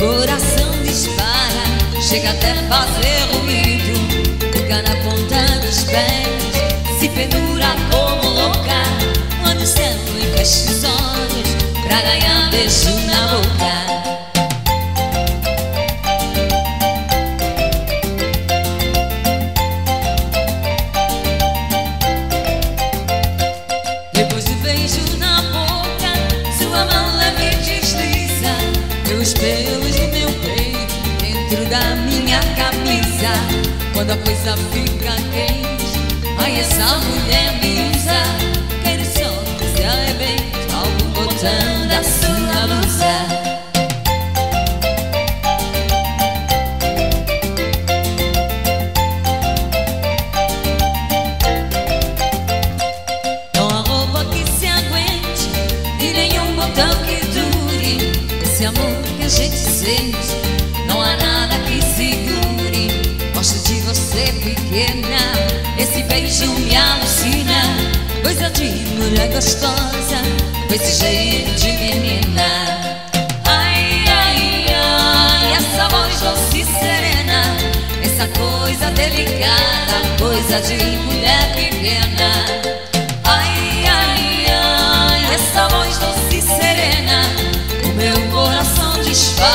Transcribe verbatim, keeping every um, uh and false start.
coração dispara, chega até fazer ruído, fica na ponta dos pés, se pendura como louca, quando sento e fecho os olhos pra ganhar beijo na boca. Depois do beijo na boca, sua mão leve desliza pelos pelos do meu peito, dentro da minha camisa. Quando a coisa fica quente, ai, essa mulher me usa. Quero só que se arrebente algum botão da sua blusa. Esse amor que a gente sente, não há nada que segure. Gosto de você pequena, esse beijo me alucina. Coisa de mulher gostosa, com esse jeito de menina. Ai, ai, ai, essa voz doce e serena, essa coisa delicada, coisa de mulher pequena. Ai, ai, ai, essa voz doce e serena, meu coração dispara,